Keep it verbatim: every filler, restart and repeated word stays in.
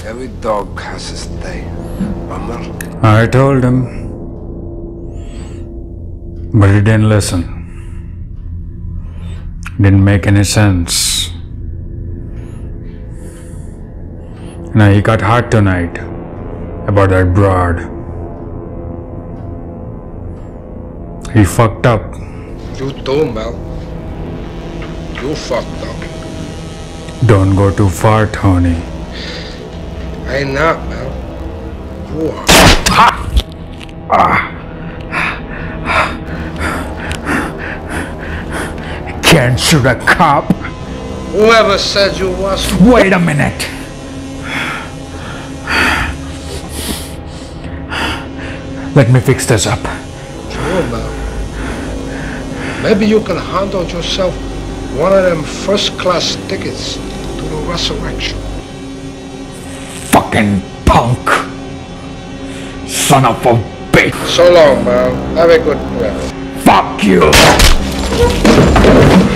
Every dog has his day. Remember? I told him, but he didn't listen. Didn't make any sense. Now he got hurt tonight about that broad. He fucked up. You too, Mel. You fucked up. Don't go too far, Tony. I ain't not, Mel. You are. Ah! Ah! Can't shoot a cop. Whoever said you was. Wait a minute. Let me fix this up. Sure, Mel. Maybe you can handle yourself one of them first-class tickets to the resurrection. Fucking punk. Son of a bitch. So long, Mel. Have a good breath. Fuck you.